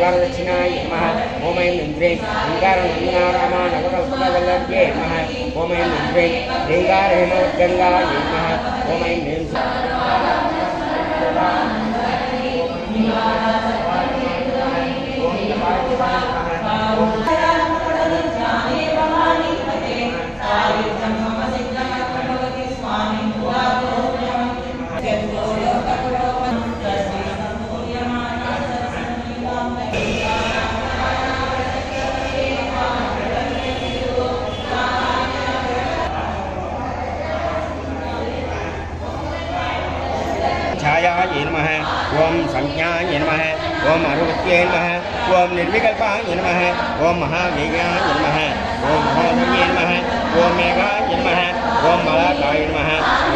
वरदक्षिणाय नमः ओम ऐं ह्रीं ओंकारनन्दनारामानवकल्पकवल्लभ्ये नमः ओम ऐं ह्रीं ह्रींकारहेमवद्गङ्गाय नमः ओम ऐं ह्रीं छायाय नमः ओम संज्ञाय नमः ओम अरुवत्ये नमः ओम निर्विकल्पाय नमः ओम महावेगाय नमः ओम महोदये नमः ओम मेघाय नमः ओम मलाकाय नमः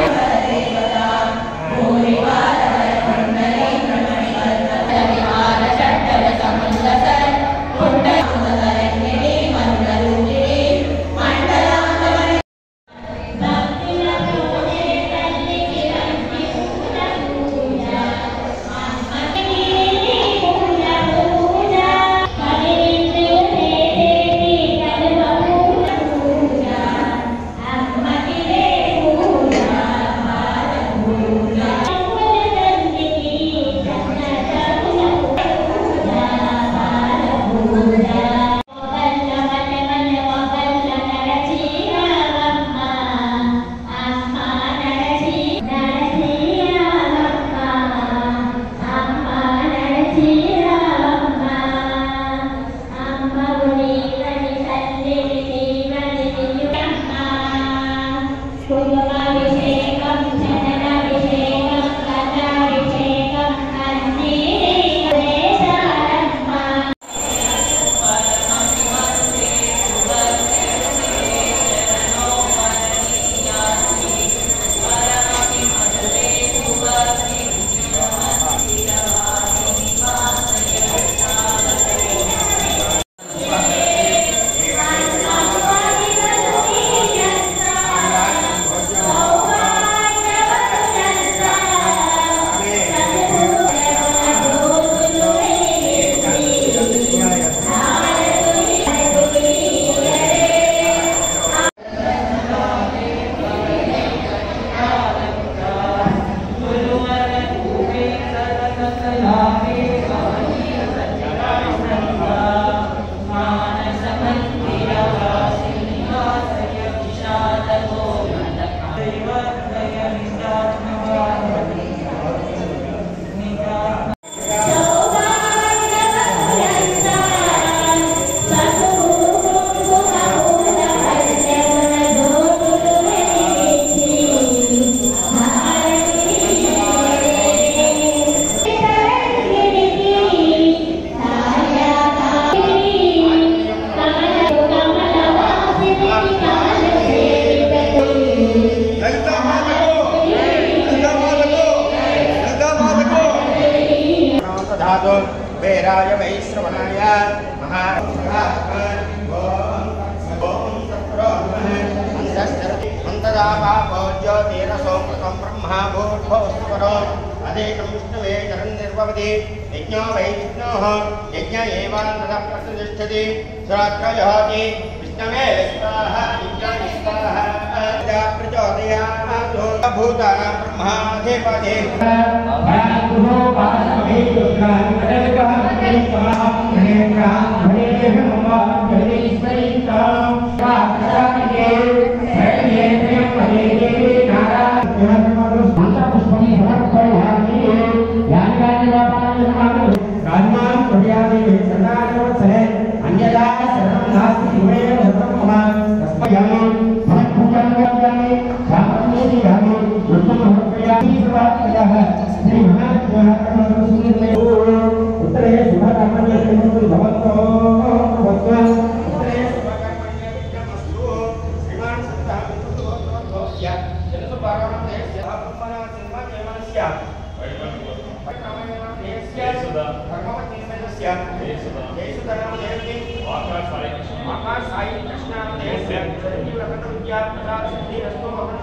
वेराय वैश्रवणाय ब्रह्मा भूर्भुवस्वरो अधीतं विष्णुवे चरन्निर्भवति यज्ञो वै विष्णोः यज्ञ एवान्ततः प्रतिष्ठति सुरात्रयोति विष्णवे स्वाहा यज्ञाय स्वाहा प्रचोदयात् भूतानां ब्रह्माधिपति आकाश साई कृष्ण